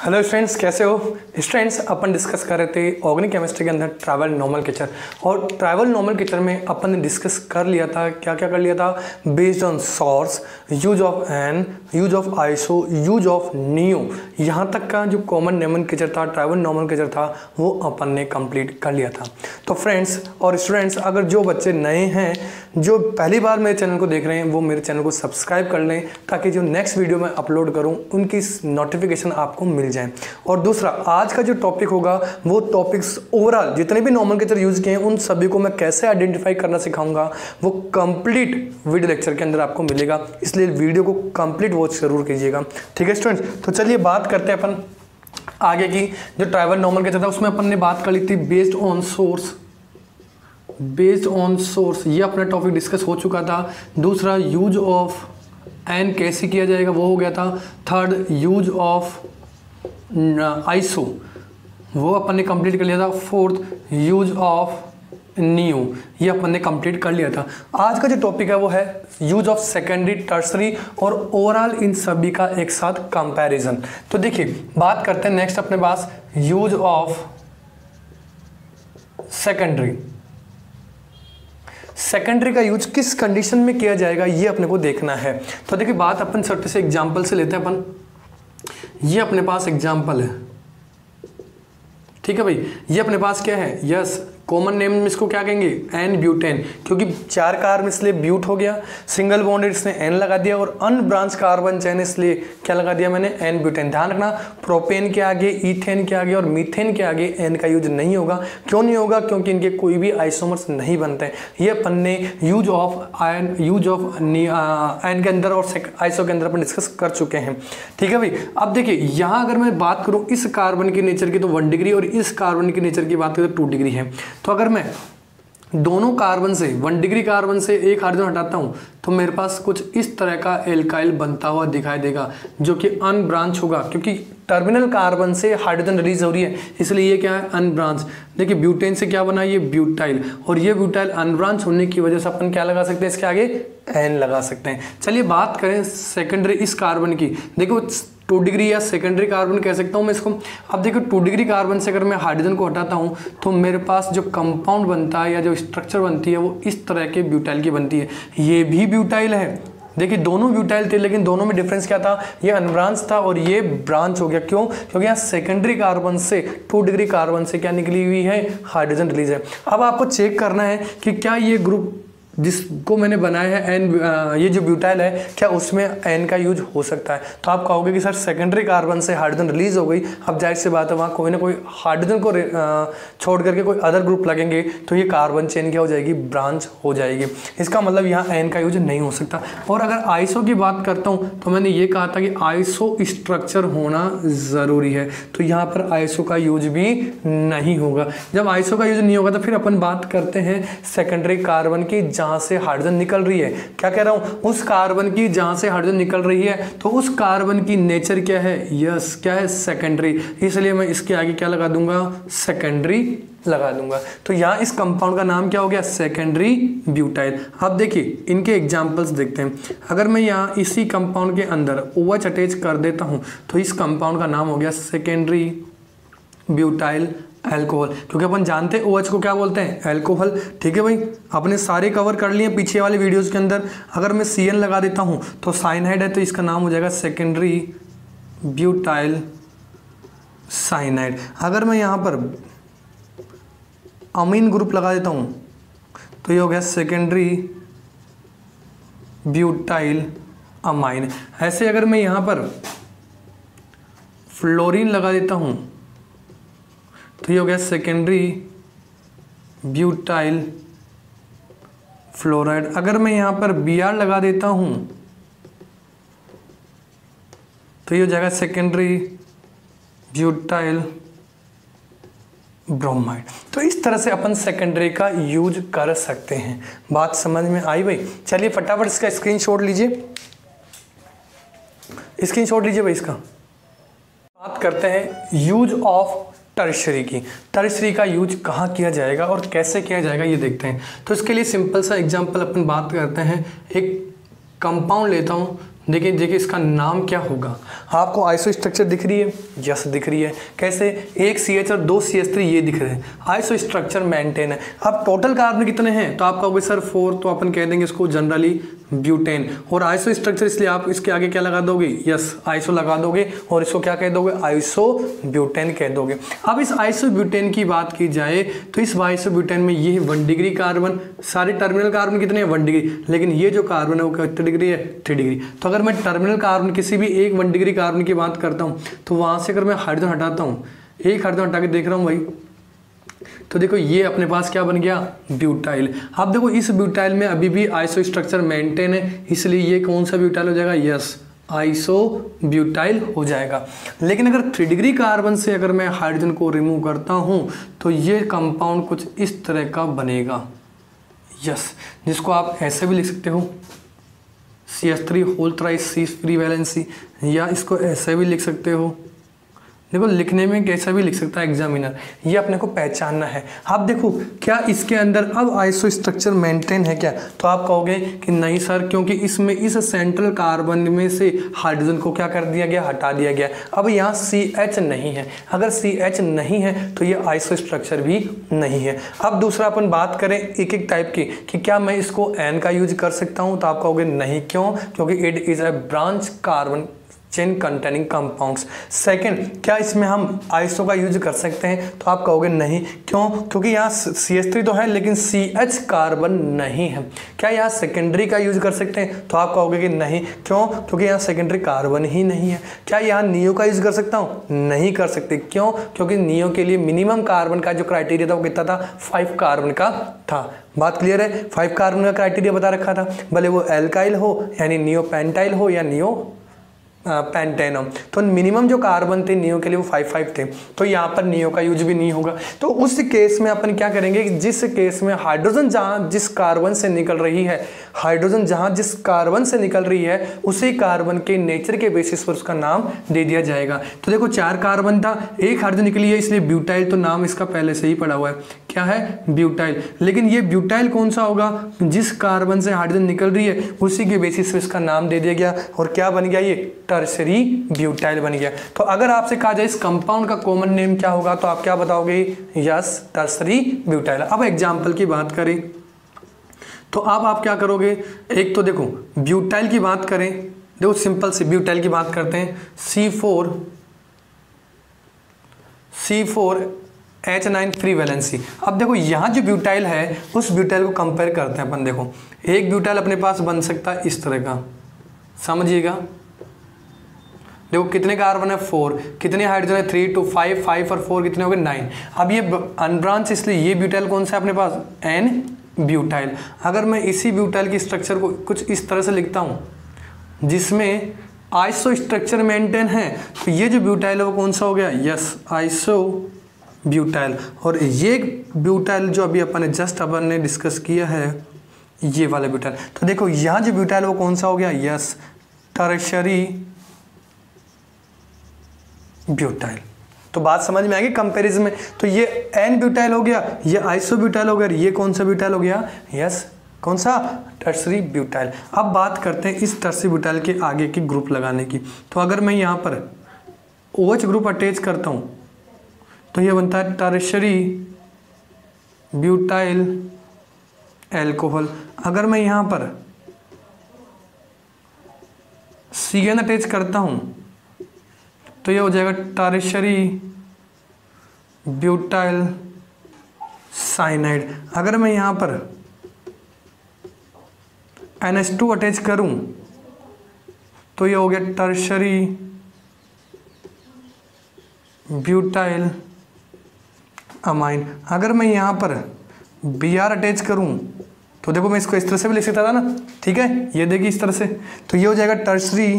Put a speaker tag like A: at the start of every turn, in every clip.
A: Hello students, कैसे हो students. अपन discuss कर रहे थे ऑर्गेनिक केमिस्ट्री के अंदर ट्रैवल नोमेनक्लेचर, और ट्रैवल नोमेनक्लेचर में अपन ने डिस्कस कर लिया था, क्या क्या कर लिया था, based on source, use of n, use of iso, use of neo, यहाँ तक का जो कॉमन नोमेनक्लेचर था, ट्रैवल नोमेनक्लेचर था, वो अपन ने कंप्लीट कर लिया था। तो फ्रेंड्स और स्टूडेंट्स, अगर जो बच्चे नए हैं, जो पहली बार मेरे चैनल को देख रहे हैं, वो मेरे चैनल को सब्सक्राइब कर लें, ताकि जो नेक्स्ट वीडियो मैं अपलोड करूँ उनकी नोटिफिकेशन आपको मिल जाए। और दूसरा, आज का जो टॉपिक होगा वो टॉपिक्स ओवरऑल जितने भी नोमेनक्लेचर यूज किए हैं उन सभी को मैं कैसे आइडेंटिफाई करना सिखाऊंगा, वो कंप्लीट वीडियो लेक्चर के अंदर आपको मिलेगा, इसलिए वीडियो को कंप्लीट वॉच जरूर कीजिएगा। ठीक है स्टूडेंट्स, तो चलिए बात करते हैं अपन आगे की। जो ट्राइवल नोमेनक्लेचर था उसमें अपन ने बात कर ली थी based on source, based on source, ये अपना टॉपिक डिस्कस हो चुका था। दूसरा, यूज ऑफ एन कैसे किया जाएगा, वो हो गया था। थर्ड, यूज ऑफ आइसो, वो अपन ने कंप्लीट कर लिया था। फोर्थ, यूज ऑफ नियो, ये अपन ने कंप्लीट कर लिया था। आज का जो टॉपिक है वो है यूज ऑफ सेकेंडरी, टर्सरी और ओवरऑल इन सभी का एक साथ कंपैरिजन। तो देखिए बात करते हैं नेक्स्ट अपने पास यूज ऑफ सेकेंडरी। सेकेंडरी का यूज किस कंडीशन में किया जाएगा ये अपने को देखना है। तो देखिए बात अपन छोटे से एग्जांपल से लेते हैं अपन। ये अपने पास एग्जांपल है, ठीक है भाई। ये अपने पास क्या है, यस कॉमन नेम में इसको क्या कहेंगे, एन ब्यूटेन, क्योंकि 4 कार्बन इसलिए ब्यूट हो गया, सिंगल बॉन्डेड इसने एन लगा दिया, और अनब्रांच कार्बन चेन इसलिए क्या लगा दिया मैंने, एन ब्यूटेन। ध्यान रखना, प्रोपेन के आगे, इथेन के आगे और मीथेन के आगे एन का यूज नहीं होगा। क्यों नहीं होगा, क्योंकि इनके कोई भी आइसोमर्स नहीं बनते हैं। ये अपन ने use of ion, use of n के अंदर और आइसो के अंदर अपन डिस्कस कर चुके हैं। ठीक है भाई। अब देखिए यहाँ अगर मैं बात करूँ इस कार्बन की नेचर की तो 1 डिग्री, और इस कार्बन की नेचर की बात करें तो 2 डिग्री है। तो अगर मैं दोनों कार्बन से 1 डिग्री कार्बन से एक हाइड्रोजन हटाता हूं तो मेरे पास कुछ इस तरह का एल्काइल बनता हुआ दिखाई देगा, जो कि अनब्रांच होगा, क्योंकि टर्मिनल कार्बन से हाइड्रोजन रिलीज हो रही है, इसलिए ये क्या है, अनब्रांच। देखिए ब्यूटेन से क्या बना, ये ब्यूटाइल, और ये ब्यूटाइल अनब्रांच होने की वजह से अपन क्या लगा सकते हैं, इसके आगे एन लगा सकते हैं। चलिए बात करें सेकेंडरी इस कार्बन की। देखो 2 डिग्री या सेकेंडरी कार्बन कह सकता हूँ मैं इसको। अब देखो 2 डिग्री कार्बन से अगर मैं हाइड्रोजन को हटाता हूँ तो मेरे पास जो कंपाउंड बनता है या जो स्ट्रक्चर बनती है वो इस तरह के ब्यूटाइल की बनती है। ये भी ब्यूटाइल है, देखिए दोनों ब्यूटाइल थे, लेकिन दोनों में डिफरेंस क्या था, ये अनब्रांच था और ये ब्रांच हो गया। क्यों, क्योंकि यहाँ सेकेंडरी कार्बन से 2 डिग्री कार्बन से क्या निकली हुई है, हाइड्रोजन रिलीज है। अब आपको चेक करना है कि क्या ये ग्रुप जिसको मैंने बनाया है एन, ये जो ब्यूटाइल है, क्या उसमें एन का यूज हो सकता है। तो आप कहोगे कि सर सेकेंडरी कार्बन से हाइड्रोजन रिलीज हो गई, अब जाहिर सी बात है वहाँ कोई ना कोई हाइड्रोजन को छोड़ करके कोई अदर ग्रुप लगेंगे, तो ये कार्बन चेन क्या हो जाएगी, ब्रांच हो जाएगी। इसका मतलब यहाँ एन का यूज नहीं हो सकता। और अगर आइसो की बात करता हूँ तो मैंने ये कहा था कि आइसो स्ट्रक्चर होना ज़रूरी है, तो यहाँ पर आइसो का यूज भी नहीं होगा। जब आइसो का यूज नहीं होगा तो फिर अपन बात करते हैं सेकेंडरी कार्बन की, जहां से हाइड्रोजन निकल रही है। क्या कह रहा हूं, उस कार्बन की जहां से हाइड्रोजन निकल रही है, तो उस कार्बन की नेचर क्या है, यस क्या है, सेकेंडरी, इसलिए मैं इसके आगे क्या लगा दूंगा, सेकेंडरी लगा दूंगा। तो यहाँ इस कंपाउंड का नाम क्या हो गया, सेकेंडरी ब्यूटाइल। अब देखिए इनके एग्जांपल्स देखते हैं। अगर मैं यहाँ इसी कंपाउंड के अंदर OH अटैच कर देता हूँ तो इस कंपाउंड का नाम हो गया सेकेंडरी ब्यूटाइल अल्कोहल, क्योंकि अपन जानते हैं OH को क्या बोलते हैं, अल्कोहल। ठीक है भाई, अपने सारे कवर कर लिए पीछे वाले वीडियोस के अंदर। अगर मैं CN लगा देता हूं तो साइनाइड है, तो इसका नाम हो जाएगा सेकेंडरी ब्यूटाइल साइनाइड। अगर मैं यहाँ पर अमीन ग्रुप लगा देता हूं तो ये हो गया सेकेंडरी ब्यूटाइल अमाइन। ऐसे अगर मैं यहाँ पर फ्लोरीन लगा देता हूं तो ये हो गया सेकेंडरी ब्यूटाइल फ्लोराइड। अगर मैं यहाँ पर Br लगा देता हूँ तो ये हो जाएगा सेकेंडरी ब्यूटाइल ब्रोमाइड। तो इस तरह से अपन सेकेंडरी का यूज कर सकते हैं। बात समझ में आई भाई। चलिए फटाफट इसका स्क्रीनशॉट लीजिए, स्क्रीनशॉट लीजिए भाई इसका। बात करते हैं यूज ऑफ टर्शरी की। टर्शरी का यूज कहाँ किया जाएगा और कैसे किया जाएगा ये देखते हैं। तो इसके लिए सिंपल सा एग्जांपल अपन बात करते हैं। एक कंपाउंड लेता हूँ देखिए इसका नाम क्या होगा। आपको आइसो स्ट्रक्चर दिख रही है, यस दिख रही है। कैसे, एक CH और 2 CH3 ये दिख रहे हैं, आइसो स्ट्रक्चर मेंटेन है। अब टोटल कार्बन कितने हैं, तो आप कहोगे सर 4, तो अपन कह देंगे इसको जनरली ब्यूटेन। और आइसो स्ट्रक्चर इसलिए आप इसके आगे क्या लगा दोगे, यस आइसो लगा दोगे, और इसको क्या कह दोगे, आइसो ब्यूटेन कह दोगे। अब इस आइसो ब्यूटेन की बात की जाए तो इस आइसो ब्यूटेन में ये 1 डिग्री कार्बन, सारे टर्मिनल कार्बन कितने हैं 1 डिग्री, लेकिन ये जो कार्बन है वो कितने डिग्री है 3 डिग्री। तो अगर मैं टर्मिनल कार्बन किसी भी एक 1 डिग्री कार्बन की बात करता हूँ तो वहां से अगर मैं हाइड्रोजन हटाता हूँ, एक हाइड्रोजन हटा के देख रहा हूँ भाई, तो देखो ये अपने पास क्या बन गया, ब्यूटाइल। अब देखो इस ब्यूटाइल में अभी भी आइसो स्ट्रक्चर मेंटेन है, इसलिए ये कौन सा ब्यूटाइल हो जाएगा, यस आइसो ब्यूटाइल हो जाएगा। लेकिन अगर 3 डिग्री कार्बन से अगर मैं हाइड्रोजन को रिमूव करता हूं तो ये कंपाउंड कुछ इस तरह का बनेगा, यस, जिसको आप ऐसे भी लिख सकते हो CH3 whole thrice C free valency, या इसको ऐसे भी लिख सकते हो। देखो लिखने में कैसा भी लिख सकता है एग्जामिनर, ये अपने को पहचानना है। आप देखो क्या इसके अंदर अब आइसो स्ट्रक्चर मेंटेन है क्या, तो आप कहोगे कि नहीं सर, क्योंकि इसमें इस सेंट्रल कार्बन में से हाइड्रोजन को क्या कर दिया गया, हटा दिया गया। अब यहाँ CH नहीं है, अगर CH नहीं है तो ये आइसो स्ट्रक्चर भी नहीं है। अब दूसरा अपन बात करें एक एक टाइप की कि क्या मैं इसको N का यूज कर सकता हूँ, तो आप कहोगे नहीं, क्यों, क्योंकि it is a branch carbon chain containing compounds. Second, क्या इसमें हम आइसो का यूज कर सकते हैं, तो आप कहोगे नहीं, क्यों, क्योंकि यहाँ CH3 तो है लेकिन CH कार्बन नहीं है। क्या यहाँ सेकेंडरी का यूज कर सकते हैं, तो आप कहोगे कि नहीं, क्यों, क्योंकि यहाँ सेकेंडरी कार्बन ही नहीं है। क्या यहाँ नियो का यूज कर सकता हूँ, नहीं कर सकते, क्यों, क्योंकि नियो के लिए मिनिमम कार्बन का जो क्राइटेरिया था वो कितना था, 5 कार्बन का था। बात क्लियर है, 5 कार्बन का क्राइटेरिया बता रखा था, भले वो एल्काइल हो यानी नियो पेंटाइल हो या नियो पेंटेनम, तो मिनिमम जो कार्बन थे नियो के लिए वो 5 थे, तो यहाँ पर नियो का यूज भी नहीं होगा। तो उस केस में अपन क्या करेंगे कि जिस केस में हाइड्रोजन जहाँ जिस कार्बन से निकल रही है, हाइड्रोजन जहाँ जिस कार्बन से निकल रही है उसी कार्बन के नेचर के बेसिस पर उसका नाम दे दिया जाएगा। तो देखो 4 कार्बन था, एक हाइड्रोजन निकली है इसलिए ब्यूटाइल, तो नाम इसका पहले से ही पड़ा हुआ है, क्या है, ब्यूटाइल। लेकिन ये ब्यूटाइल कौन सा होगा, जिस कार्बन से हाइड्रोजन निकल रही है उसी के बेसिस पर इसका नाम दे दिया गया, और क्या बन गया, ये टर्शरी ब्यूटाइल बन गया। तो अगर आपसे कहा जाए इस कंपाउंड का कॉमन नेम क्या होगा, तो आप क्या बताओगे, यस टर्शरी ब्यूटाइल। अब एग्जांपल की बात करें तो अब आप क्या करोगे, एक तो देखो ब्यूटाइल की बात करें, देखो सिंपल से ब्यूटाइल की बात करते हैं, C4H9 फ्री वैलेंसी। अब देखो यहाँ जो ब्यूटाइल है उस ब्यूटाइल को कंपेयर करते हैं अपन। देखो एक ब्यूटाइल अपने पास बन सकता है इस तरह का, समझिएगा, देखो कितने कार्बन है 4, कितने हाइड्रोजन है 3 2 5 5 और 4 कितने हो गए 9। अब ये अनब्रांच इसलिए ये ब्यूटाइल कौन सा है अपने पास, N ब्यूटाइल। अगर मैं इसी ब्यूटाइल की स्ट्रक्चर को कुछ इस तरह से लिखता हूँ जिसमें आइसो स्ट्रक्चर मेंटेन है, तो ये जो ब्यूटाइल है वो कौन सा हो गया, यस आइसो ब्यूटाइल। और ये ब्यूटाइल जो अभी अपन ने डिस्कस किया है ये वाला ब्यूटाइल, तो देखो यहाँ जो ब्यूटाइल वो कौन सा हो गया, यस टर्शरी ब्यूटाइल। तो बात समझ में आएगी कंपैरिजन में। तो ये N ब्यूटाइल हो गया, ये आइसो ब्यूटाइल हो गया, ये कौन सा ब्यूटाइल हो गया, यस कौन सा, टर्शरी ब्यूटाइल। अब बात करते हैं इस टर्शरी ब्यूटाइल के आगे की ग्रुप लगाने की। तो अगर मैं यहाँ पर OH ग्रुप अटैच करता हूँ तो ये बनता है टर्शरी ब्यूटाइल एल्कोहल। अगर मैं यहाँ पर CN अटैच करता हूँ तो ये हो जाएगा टर्शरी ब्यूटाइल साइनाइड। अगर मैं यहाँ पर NH2 अटैच करूँ तो ये हो गया टर्शरी ब्यूटाइल अमाइन। अगर मैं यहाँ पर Br अटैच करूँ तो देखो मैं इसको इस तरह से भी लिख सकता था ना, ठीक है, ये देखिए इस तरह से, तो ये हो जाएगा टर्शरी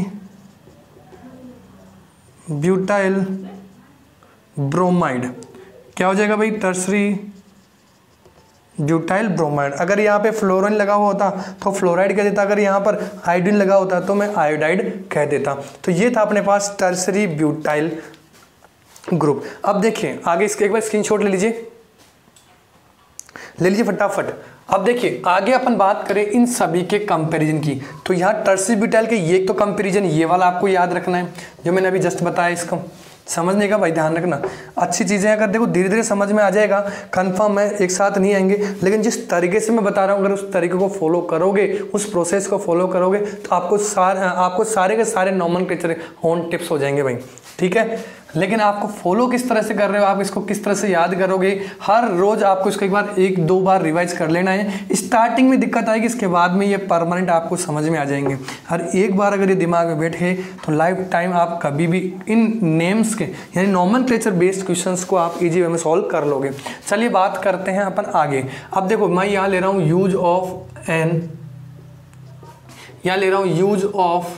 A: ब्यूटाइल ब्रोमाइड। क्या हो जाएगा भाई, टर्शरी ब्यूटाइल ब्रोमाइड। अगर यहाँ पे फ्लोरीन लगा हुआ होता तो फ्लोराइड कह देता, अगर यहाँ पर आयोडीन लगा होता तो मैं आयोडाइड कह देता। तो ये था अपने पास टर्शरी ब्यूटाइल ग्रुप। अब देखिए आगे इसके एक बार स्क्रीनशॉट ले लीजिए फटाफट। अब देखिए आगे अपन बात करें इन सभी के कंपैरिजन की, तो यहाँ टर्सरी ब्यूटाइल के ये तो कंपैरिजन ये वाला आपको याद रखना है जो मैंने अभी जस्ट बताया, इसको समझने का भाई ध्यान रखना। अच्छी चीज़ें अगर देखो धीरे धीरे समझ में आ जाएगा, कंफर्म है एक साथ नहीं आएंगे, लेकिन जिस तरीके से मैं बता रहा हूँ अगर उस तरीके को फॉलो करोगे, उस प्रोसेस को फॉलो करोगे तो आपको सारे के सारे नॉमेनक्लेचर ऑन टिप्स हो जाएंगे भाई, ठीक है। लेकिन आपको फॉलो किस तरह से कर रहे हो, आप इसको किस तरह से याद करोगे, हर रोज आपको इसको एक बार एक दो बार रिवाइज कर लेना है। स्टार्टिंग में दिक्कत आएगी, इसके बाद में ये परमानेंट आपको समझ में आ जाएंगे। हर एक बार अगर ये दिमाग में बैठे तो लाइफ टाइम आप कभी भी इन नेम्स के यानी नॉमेनक्लेचर बेस्ड क्वेश्चंस को आप इजी वे में सॉल्व कर लोगे। चलिए बात करते हैं अपन आगे। अब देखो मैं यहाँ ले रहा हूँ यूज ऑफ एन, यहाँ ले रहा हूँ यूज ऑफ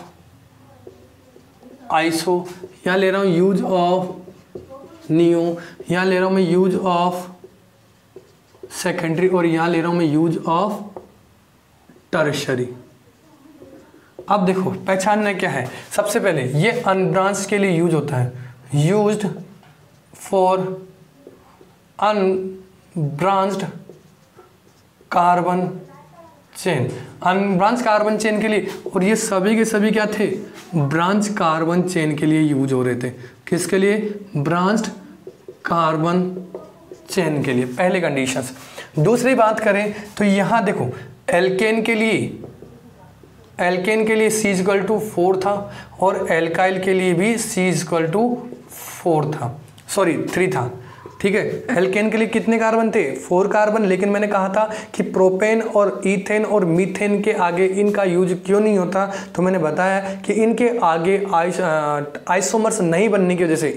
A: आइसो, यहाँ ले रहा हूँ यूज ऑफ नियो, यहाँ ले रहा हूँ मैं यूज ऑफ सेकेंडरी, और यहाँ ले रहा हूँ मैं यूज ऑफ टर्शरी। अब देखो पहचानना क्या है, सबसे पहले ये अनब्रांच के लिए यूज होता है, used for unbranched carbon chain, unbranch carbon chain के लिए, और ये सभी के सभी क्या थे, ब्रांच कार्बन चेन के लिए यूज हो रहे थे। किसके लिए, ब्रांच्ड कार्बन चेन के लिए, पहले कंडीशंस। दूसरी बात करें तो यहाँ देखो एल्केन के लिए C=4 था और एल्काइल के लिए भी C=4 था, सॉरी 3 था, ठीक है। एल्केन के लिए कितने कार्बन थे, 4 कार्बन, लेकिन मैंने कहा था कि प्रोपेन और ईथेन और मीथेन के आगे इनका यूज क्यों नहीं होता, तो मैंने बताया कि इनके आगे आइसोमर्स नहीं बनने की वजह से,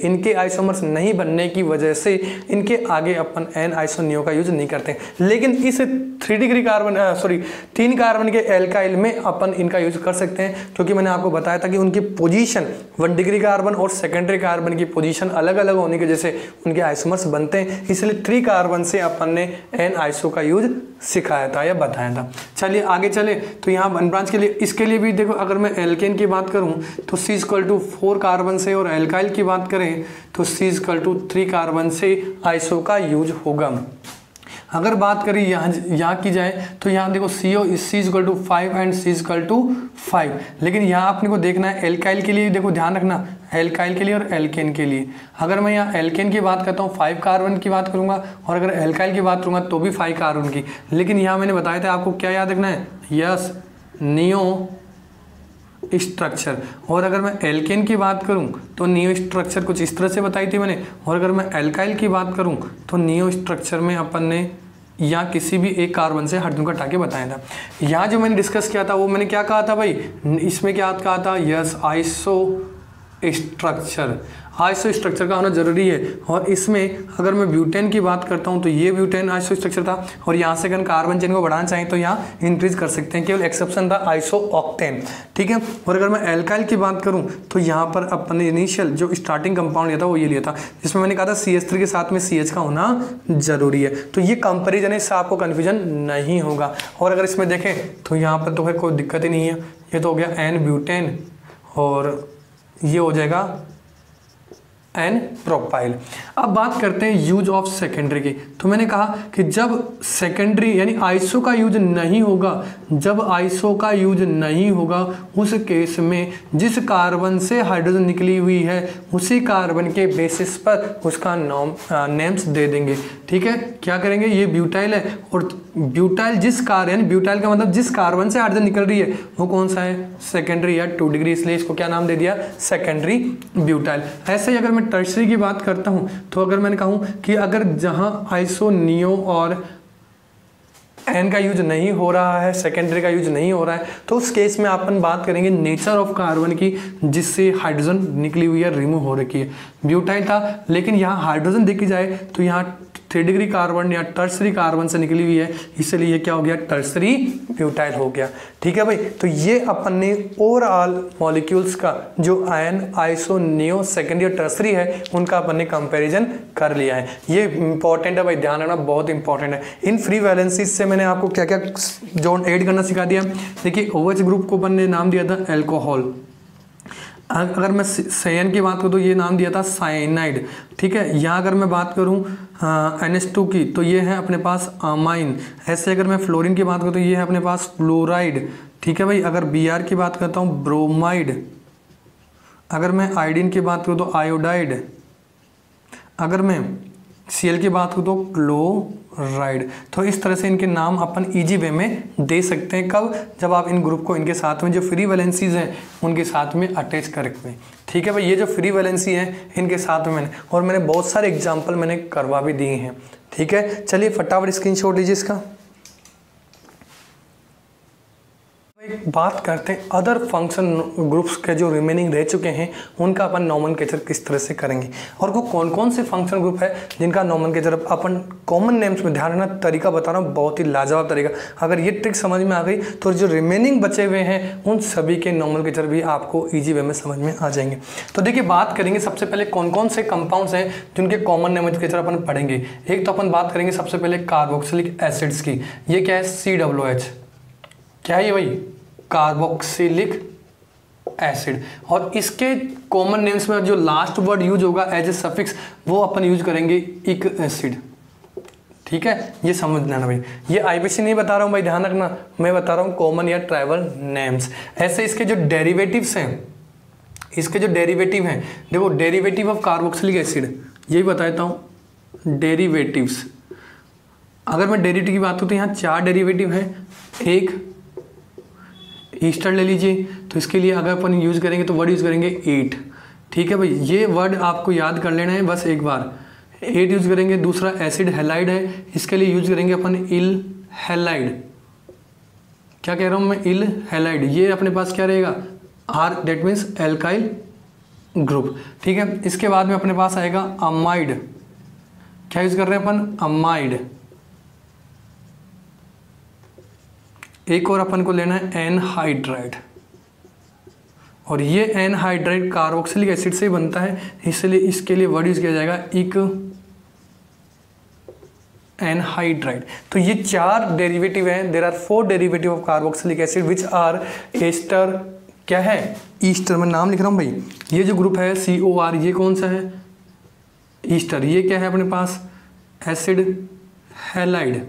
A: इनके आगे अपन एन आइसोनियो का यूज नहीं करते। लेकिन इस 3 कार्बन के एल्काइल में अपन इनका यूज कर सकते हैं, क्योंकि मैंने आपको बताया था कि उनकी पोजीशन 1 डिग्री कार्बन और सेकेंडरी कार्बन की पोजीशन अलग अलग होने की वजह से उनके आइसोमर्स बनते हैं, इसलिए 3 कार्बन से अपन ने एन आइसो का यूज सिखाया था या बताया था। चलिए आगे चले तो यहाँ अनब्रांच के लिए, इसके लिए भी देखो अगर मैं एल्केन की बात करूँ तो C=4 कार्बन से, और एल्काइल की बात करें तो C=3 कार्बन से आइसो का यूज होगा। अगर बात करें यहाँ की जाए तो यहाँ देखो C=5 एंड C=5, लेकिन यहाँ अपने को देखना है एल्काइल के लिए, देखो ध्यान रखना एल्काइल के लिए और एल्केन के लिए। अगर मैं यहाँ एल्केन की बात करता हूँ 5 कार्बन की बात करूँगा, और अगर एल्काइल की बात करूँगा तो भी 5 कार्बन की, लेकिन यहाँ मैंने बताया था आपको क्या याद रखना है, यस नियो स्ट्रक्चर। और अगर मैं एल्केन की बात करूं तो नियो स्ट्रक्चर कुछ इस तरह से बताई थी मैंने, और अगर मैं एल्काइल की बात करूं तो नियो स्ट्रक्चर में अपन ने या किसी भी एक कार्बन से हाइड्रोजन को हटा के बताया था। यहाँ जो मैंने डिस्कस किया था वो मैंने क्या कहा था भाई, इसमें क्या कहा था, यस आइसो स्ट्रक्चर का होना जरूरी है। और इसमें अगर मैं ब्यूटेन की बात करता हूं तो ये ब्यूटेन आइसो स्ट्रक्चर था, और यहाँ से अगर कार्बन चेन को बढ़ाना चाहें तो यहाँ इंक्रीज कर सकते हैं, केवल एक्सेप्शन था आइसो ऑक्टेन, ठीक है। और अगर मैं एल्काइल की बात करूं तो यहाँ पर अपने इनिशियल जो स्टार्टिंग कंपाउंड लिया था वो ये लिया था, जिसमें मैंने कहा था CH3 के साथ में CH का होना जरूरी है। तो ये कंपेरिजन है, इससे आपको कन्फ्यूजन नहीं होगा। और अगर इसमें देखें तो यहाँ पर तो है कोई दिक्कत ही नहीं है, ये तो हो गया एन ब्यूटेन और ये हो जाएगा एन प्रोपाइल। अब बात करते हैं यूज ऑफ सेकेंडरी की। तो मैंने कहा कि जब सेकेंडरी यानी आइसो का यूज नहीं होगा, उस केस में जिस कार्बन से हाइड्रोजन निकली हुई है उसी कार्बन के बेसिस पर उसका नेम्स दे देंगे, ठीक है। क्या करेंगे, ये ब्यूटाइल है, और ब्यूटाइल ब्यूटाइल का मतलब जिस कार्बन से हाइड्रोजन निकल रही है वो कौन सा है, सेकेंडरी या 2 डिग्री, इसलिए इसको क्या नाम दे दिया, सेकेंडरी ब्यूटाइल। ऐसे ही अगर मैं टर्शरी की बात करता हूं तो अगर मैंने कहूं कि अगर जहां आइसो नियो और एन का यूज नहीं हो रहा है, सेकेंडरी का यूज नहीं हो रहा है, तो उस केस में अपन बात करेंगे नेचर ऑफ कार्बन की जिससे हाइड्रोजन निकली हुई है, रिमूव हो रखी है। ब्यूटाइल था, लेकिन यहाँ हाइड्रोजन देखी जाए तो यहाँ 3 डिग्री कार्बन या टर्सरी कार्बन से निकली हुई है, इसलिए क्या हो गया, टर्सरी ब्यूटाइल हो गया, ठीक है भाई। तो ये अपन ने ओवरऑल मॉलिक्यूल्स का जो आयन आइसो नियो सेकेंडरी और टर्सरी है उनका अपन ने कंपैरिजन कर लिया है। ये इंपॉर्टेंट है भाई, ध्यान रखना, बहुत इंपॉर्टेंट है। इन फ्री वैलेंसीज से मैंने आपको क्या क्या जोन ऐड करना सिखा दिया। देखिए OH ग्रुप को अपन ने नाम दिया था एल्कोहल, अगर मैं सायन की बात करूँ तो ये नाम दिया था साइनाइड, ठीक है। यहाँ अगर मैं बात करूँ NH2 की तो ये है अपने पास अमाइन। ऐसे अगर मैं फ्लोरीन की बात करूँ तो ये है अपने पास फ्लोराइड, ठीक है भाई। अगर Br की बात करता हूँ ब्रोमाइड, अगर मैं आयोडीन की बात करूँ तो आयोडाइड, अगर मैं Cl की बात करूँ तो क्लोराइड। तो इस तरह से इनके नाम अपन इजी वे में दे सकते हैं। कब? जब आप इन ग्रुप को इनके साथ में जो फ्री वैलेंसीज हैं उनके साथ में अटैच करके, ठीक है भाई। ये जो फ्री वैलेंसी है इनके साथ में मैंने बहुत सारे एग्जाम्पल मैंने करवा भी दिए हैं, ठीक है। चलिए फटाफट स्क्रीनशॉट लीजिए इसका। बात करते हैं अदर फंक्शन ग्रुप्स के जो रिमेनिंग रह चुके हैं उनका अपन नोमेनक्लेचर किस तरह से करेंगे, और वो कौन कौन से फंक्शन ग्रुप है जिनका नोमेनक्लेचर अपन कॉमन नेम्स में, ध्यान रखना तरीका बता रहा हूँ, बहुत ही लाजवाब तरीका। अगर ये ट्रिक समझ में आ गई तो जो रिमेनिंग बचे हुए हैं उन सभी के नोमेनक्लेचर भी आपको ईजी वे में समझ में आ जाएंगे। तो देखिए बात करेंगे सबसे पहले कौन कौन से कंपाउंड्स हैं जिनके कॉमन नोमेनक्लेचर अपन पढ़ेंगे। एक तो अपन बात करेंगे सबसे पहले कार्बोक्सिलिक एसिड्स की। ये क्या है? COOH। क्या है ये भाई? Carboxylic acid. और इसके कॉमन नेम्स में जो लास्ट वर्ड यूज होगा एज ए सफिक्स वो अपन यूज करेंगे इक एसिड, ठीक है। ये समझ लेना भाई, ये IPC नहीं बता रहा हूँ भाई, ध्यान रखना, मैं बता रहा हूँ कॉमन या ट्राइबल नेम्स। ऐसे इसके जो डेरिवेटिव्स हैं, इसके जो डेरिवेटिव हैं, देखो डेरिवेटिव ऑफ कार्बोक्सिलिक एसिड यही बताता हूँ, डेरिवेटिव्स। अगर मैं डेरिवेटिव की बात करूँ तो यहाँ 4 डेरिवेटिव हैं। एक ईस्टर ले लीजिए, तो इसके लिए अगर अपन यूज करेंगे तो वर्ड यूज करेंगे 8, ठीक है भाई। ये वर्ड आपको याद कर लेना है बस एक बार, 8 यूज करेंगे। दूसरा एसिड हैलाइड है, इसके लिए यूज करेंगे अपन इल हैलाइड। क्या कह रहा हूँ मैं? इल हैलाइड। ये अपने पास क्या रहेगा? R, that means alkyl group, ठीक है। इसके बाद में अपने पास आएगा अमाइड। क्या यूज कर रहे हैं अपन? अमाइड। एक और अपन को लेना है एनहाइड्राइड, और ये एनहाइड्राइड कार्बोक्सिलिक एसिड से ही बनता है, इसलिए इसके लिए वर्ड यूज किया जाएगा इक एनहाइड्राइड। तो ये 4 डेरिवेटिव हैं। There are 4 derivative of carboxylic acid which are ester. क्या है? ईस्टर। मैं नाम लिख रहा हूँ भाई। ये जो ग्रुप है COR, ये कौन सा है? ईस्टर। ये क्या है अपने पास? Acid halide.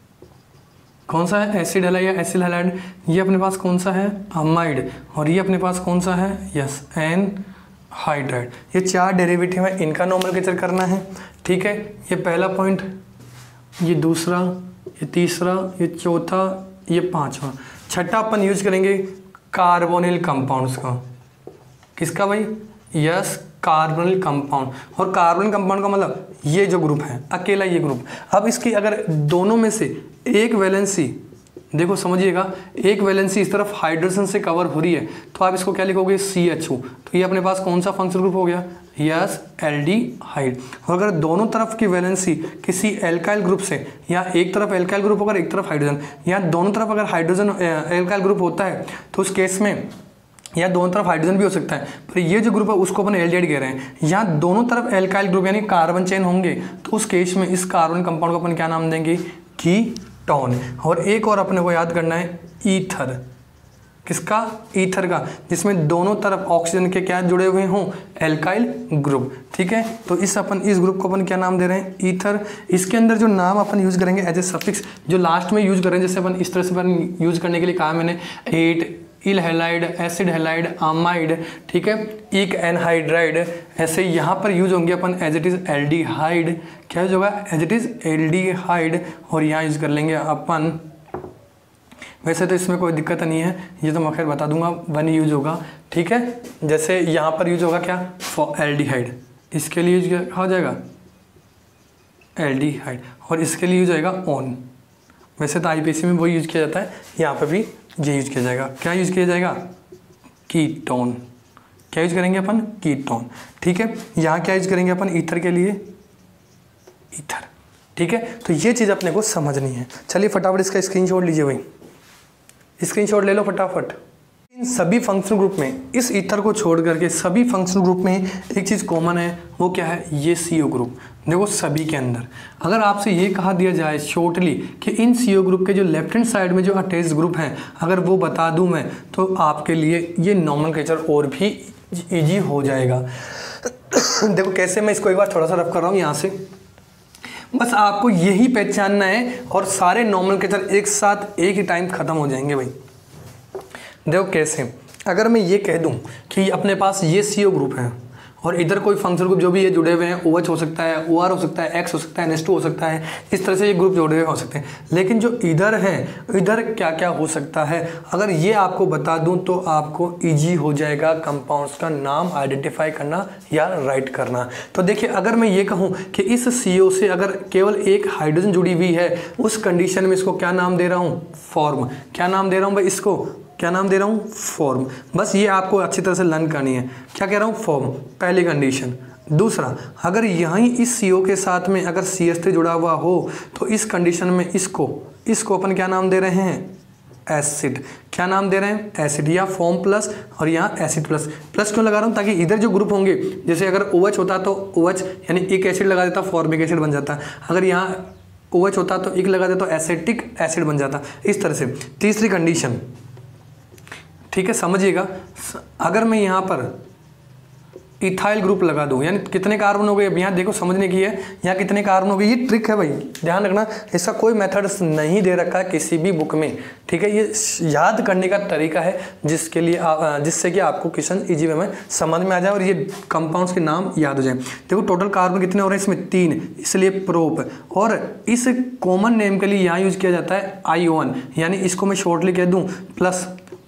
A: कौन सा है? एसिड हैलाइड या एसिल हैलाइड। ये अपने पास कौन सा है? अमाइड। और ये अपने पास कौन सा है? Yes, anhydride. ये 4 डेरिवेटिव है, इनका नोमेनक्लेचर करना है, ठीक है। ये पहला पॉइंट, ये दूसरा, ये तीसरा, ये चौथा, ये पांचवा। छठा अपन यूज करेंगे कार्बोनिल कंपाउंड्स का। किसका भाई? Yes, carbonyl compound. और कार्बोनिल कंपाउंड का मतलब ये जो ग्रुप है, अकेला ये ग्रुप। अब इसकी अगर दोनों में से एक वैलेंसी, देखो समझिएगा, एक वैलेंसी इस तरफ हाइड्रोजन से कवर हो रही है तो आप इसको क्या लिखोगे? CHO। तो ये अपने पास कौन सा फंक्शनल ग्रुप हो गया? Yes, aldehyde. और अगर दोनों तरफ की वैलेंसी किसी एल्काइल ग्रुप से, या एक तरफ एल्काइल ग्रुप होगा एक तरफ हाइड्रोजन, या दोनों तरफ अगर हाइड्रोजन एल्काइल ग्रुप होता है तो उस केस में, या दोनों तरफ हाइड्रोजन भी हो सकता है, पर ये जो ग्रुप है उसको अपन एल्डिहाइड कह रहे हैं। यहाँ दोनों तरफ एल्काइल ग्रुप यानी कार्बन चेन होंगे तो उस केस में इस कार्बन कंपाउंड को अपन क्या नाम देंगे? कीटोन। और एक और अपने को याद करना है, ईथर। किसका? ईथर का, जिसमें दोनों तरफ ऑक्सीजन के क्या जुड़े हुए हों? एल्काइल ग्रुप, ठीक है। तो इस ग्रुप को अपन क्या नाम दे रहे हैं? ईथर। इसके अंदर जो नाम अपन यूज करेंगे एज ए सफिक्स, जो लास्ट में यूज करेंगे, जैसे अपन इस तरह से अपन यूज करने के लिए कहा मैंने 8 इल हैलाइड, एसिड हैलाइड, अमाइड, ठीक है, इक एनहाइड्राइड। ऐसे यहाँ पर यूज होंगे अपन एज इट इज एल्डिहाइड। क्या यूज होगा? As it is aldehyde. और यहाँ यूज कर लेंगे अपन, वैसे तो इसमें कोई दिक्कत नहीं है, ये तो मैं खैर बता दूंगा, 1 यूज होगा, ठीक है। जैसे यहाँ पर यूज होगा क्या? For aldehyde. इसके लिए यूज क्या हो जाएगा? एल्डिहाइड। और इसके लिए यूज होएगा ऑन। वैसे तो IPC में वही यूज किया जाता है, यहाँ पर भी ये यूज किया जाएगा। क्या यूज किया जाएगा? कीटोन। क्या यूज करेंगे अपन? कीटोन, ठीक है। यहाँ क्या यूज करेंगे अपन? ईथर के लिए ईथर, ठीक है। तो ये चीज़ अपने को समझनी है। चलिए फटाफट इसका स्क्रीनशॉट लीजिए भाई, स्क्रीनशॉट ले लो फटाफट। इन सभी फंक्शनल ग्रुप में, इस ईथर को छोड़ करके सभी फंक्शनल ग्रुप में एक चीज़ कॉमन है, वो क्या है? ये CO ग्रुप। देखो सभी के अंदर अगर आपसे ये कहा दिया जाए शॉर्टली कि इन CO ग्रुप के जो लेफ्ट हैंड साइड में जो अटैच्ड ग्रुप हैं अगर वो बता दूं मैं, तो आपके लिए ये नोमेनक्लेचर और भी ईजी हो जाएगा। देखो कैसे, मैं इसको एक बार थोड़ा सा रफ कर रहा हूँ यहाँ से, बस आपको यही पहचानना है और सारे नॉमेनक्लेचर एक साथ एक ही टाइम खत्म हो जाएंगे भाई। देखो कैसे, अगर मैं ये कह दूं कि अपने पास ये CO ग्रुप है और इधर कोई फंक्शनल ग्रुप जो भी ये जुड़े हुए हैं, OH हो सकता है, OR हो सकता है, X हो सकता है, NH2 हो सकता है, इस तरह से ये ग्रुप जुड़े हुए हो सकते हैं। लेकिन जो इधर हैं, इधर क्या क्या हो सकता है, अगर ये आपको बता दूं तो आपको ईजी हो जाएगा कंपाउंड्स का नाम आइडेंटिफाई करना या राइट करना। तो देखिए, अगर मैं ये कहूँ कि इस CO से अगर केवल एक हाइड्रोजन जुड़ी हुई है, उस कंडीशन में इसको क्या नाम दे रहा हूँ, फॉर्म। क्या नाम दे रहा हूँ भाई, इसको क्या नाम दे रहा हूँ, फॉर्म। बस ये आपको अच्छी तरह से लर्न करनी है। क्या कह रहा हूँ, फॉर्म, पहली कंडीशन। दूसरा, अगर यहीं इस CO के साथ में अगर CH3 जुड़ा हुआ हो तो इस कंडीशन में इसको अपन क्या नाम दे रहे हैं, एसिड। क्या नाम दे रहे हैं, एसिड, या फॉर्म प्लस और यहाँ एसिड प्लस। प्लस क्यों लगा रहा हूँ, ताकि इधर जो ग्रुप होंगे, जैसे अगर OH होता तो OH यानी एक एसिड लगा देता, फॉर्मिक एसिड बन जाता। अगर यहाँ OH होता तो एक लगा देता तो एसिटिक एसिड बन जाता, इस तरह से। तीसरी कंडीशन, ठीक है, समझिएगा, अगर मैं यहाँ पर इथाइल ग्रुप लगा दूँ, यानी कितने कार्बन हो गए, अब यहाँ देखो समझने की है, यहाँ कितने कार्बन हो गए, ये ट्रिक है भाई, ध्यान रखना। इसका कोई मेथड्स नहीं दे रखा है किसी भी बुक में, ठीक है। ये याद करने का तरीका है जिसके लिए जिससे कि आपको क्वेश्चन इजी वे में समझ में आ जाए और ये कंपाउंड्स के नाम याद हो जाए। देखो टोटल कार्बन कितने हो रहे हैं इसमें, 3, इसलिए प्रोप। और इस कॉमन नेम के लिए यहाँ यूज किया जाता है आयोन, यानी इसको मैं शॉर्टली कह दूँ प्लस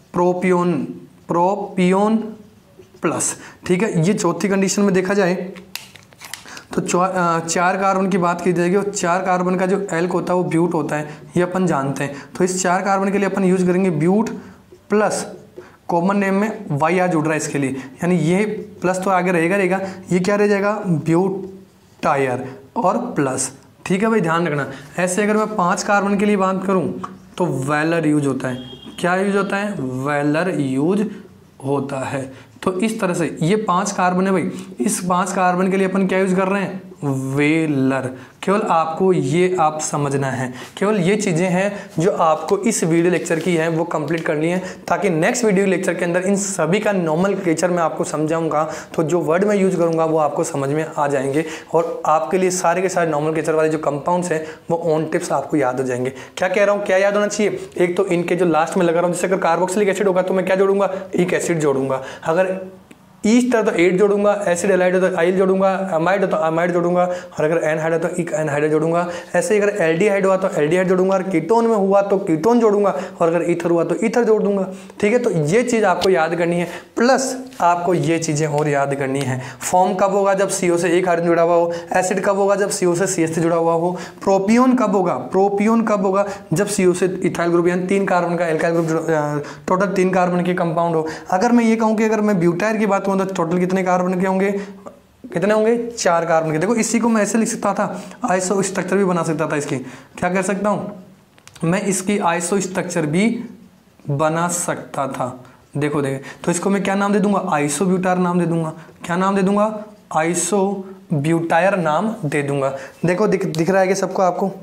A: प्रोपियोन प्लस, ठीक है। ये चौथी कंडीशन में देखा जाए तो 4 कार्बन की बात की जाएगी और 4 कार्बन का जो एल्क होता है वो ब्यूट होता है, ये अपन जानते हैं। तो इस 4 कार्बन के लिए अपन यूज करेंगे ब्यूट प्लस, कॉमन नेम में YR जुड़ रहा है इसके लिए, यानी ये प्लस तो आगे रहेगा, ये क्या रह जाएगा, ब्यूटायर और प्लस, ठीक है भाई, ध्यान रखना। ऐसे अगर मैं 5 कार्बन के लिए बात करूँ तो वेलर यूज होता है। क्या यूज होता है, वेलर यूज होता है। तो इस तरह से ये 5 कार्बन है भाई, इस 5 कार्बन के लिए अपन क्या यूज कर रहे हैं, वेलर। केवल आपको ये आप समझना है, केवल ये चीज़ें हैं जो आपको इस वीडियो लेक्चर की हैं वो कंप्लीट करनी है, ताकि नेक्स्ट वीडियो लेक्चर के अंदर इन सभी का नॉमेनक्लेचर मैं आपको समझाऊंगा तो जो वर्ड मैं यूज करूंगा वो आपको समझ में आ जाएंगे और आपके लिए सारे के सारे नॉमेनक्लेचर वाले जो कंपाउंड्स हैं वो ऑन टिप्स आपको याद हो जाएंगे। क्या कह रहा हूँ, क्या याद होना चाहिए, एक तो इनके जो लास्ट में लगा रहा हूँ, जैसे अगर कार्बोक्सिलिक एसिड होगा तो मैं क्या जोड़ूंगा, एक एसिड जोड़ूंगा। अगर ईस्टर तो 8 जोड़ूंगा, एसिड एलाइड हो तो आइल जोड़ूंगा, अमाइड हो तो अमाइड जोड़ूंगा, और अगर एनहाइड है तो एक एनहाइड जोड़ूंगा। ऐसे ही अगर एल्डिहाइड हुआ तो एल्डिहाइड जोड़ूंगा, और कीटोन में हुआ तो कीटोन जोड़ूंगा, और अगर ईथर हुआ तो ईथर जोड़ दूंगा, ठीक है। तो ये चीज़ आपको याद करनी है, प्लस आपको ये चीज़ें और याद करनी है। फॉर्म कब होगा, जब CO से एक हाइड्रोजन जुड़ा हुआ हो। एसिड कब होगा, जब CO से CH3 जुड़ा हुआ हो। प्रोपियोन कब होगा, प्रोपियोन कब होगा, जब CO से इथाइल ग्रुप यानी 3 कार्बन का एल्काइल ग्रुप, टोटल 3 कार्बन के कंपाउंड हो। अगर मैं ये कहूँ कि अगर मैं ब्यूटायर की बात करूँ तो टोटल कितने कार्बन के होंगे, कितने होंगे, 4 कार्बन के। देखो इसी को मैं ऐसे लिख सकता था, आइसो स्ट्रक्चर भी बना सकता था इसकी। क्या कर सकता हूँ मैं, इसकी आइसो स्ट्रक्चर भी बना सकता था। देखो तो इसको मैं क्या नाम दे दूंगा, आइसो ब्यूटायर नाम दे दूंगा। क्या नाम दे दूंगा, आइसो ब्यूटायर नाम दे दूंगा। देखो दिख रहा है कि सबको आपको,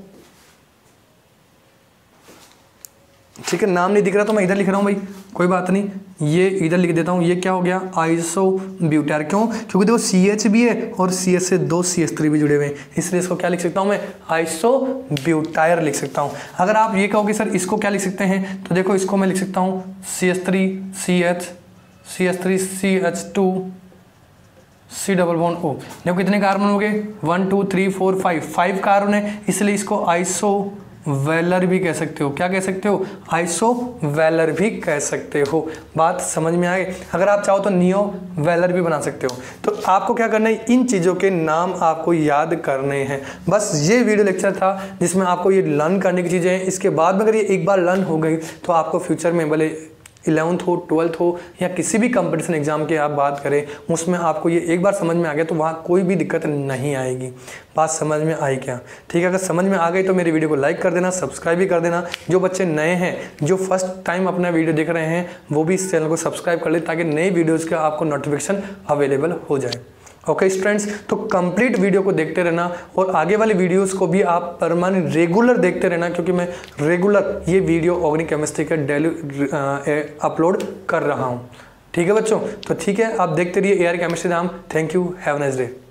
A: ठीक है। नाम नहीं दिख रहा तो मैं इधर लिख रहा हूँ भाई, कोई बात नहीं, ये इधर लिख देता हूँ। ये क्या हो गया, आइसो ब्यूटायर। क्यों, क्योंकि देखो CH भी है और CH से 2 CH3 भी जुड़े हुए हैं, इसलिए इसको क्या लिख सकता हूँ मैं, आइसो ब्यूटायर लिख सकता हूँ। अगर आप ये कहोगे सर इसको क्या लिख सकते हैं, तो देखो इसको मैं लिख सकता हूँ CH3 CH2 C double bond O। देखो कितने कार्बन हो गए, 1 2 3 4 5 कार्बन है, इसलिए इसको आइसो वेलर भी कह सकते हो। क्या कह सकते हो, आइसो वेलर भी कह सकते हो। बात समझ में आ गई। अगर आप चाहो तो नियो वेलर भी बना सकते हो। तो आपको क्या करना है, इन चीज़ों के नाम आपको याद करने हैं। बस ये वीडियो लेक्चर था जिसमें आपको ये लर्न करने की चीज़ें हैं। इसके बाद में अगर ये एक बार लर्न हो गई तो आपको फ्यूचर में भले 11th हो 12th हो या किसी भी कंपटीशन एग्जाम की आप बात करें, उसमें आपको ये एक बार समझ में आ गया तो वहाँ कोई भी दिक्कत नहीं आएगी। बात समझ में आई क्या, ठीक है। अगर समझ में आ गई तो मेरी वीडियो को लाइक कर देना, सब्सक्राइब भी कर देना। जो बच्चे नए हैं, जो फर्स्ट टाइम अपना वीडियो देख रहे हैं, वो भी इस चैनल को सब्सक्राइब कर ले ताकि नई वीडियोज़ का आपको नोटिफिकेशन अवेलेबल हो जाए। ओके स्टूडेंट्स, तो कंप्लीट वीडियो को देखते रहना और आगे वाले वीडियोस को भी आप परमानेंट रेगुलर देखते रहना, क्योंकि मैं रेगुलर ये वीडियो ऑर्गेनिक केमिस्ट्री के डेली अपलोड कर रहा हूँ। ठीक है बच्चों, तो ठीक है, आप देखते रहिए AR chemistry Dham. Thank you, have a nice day.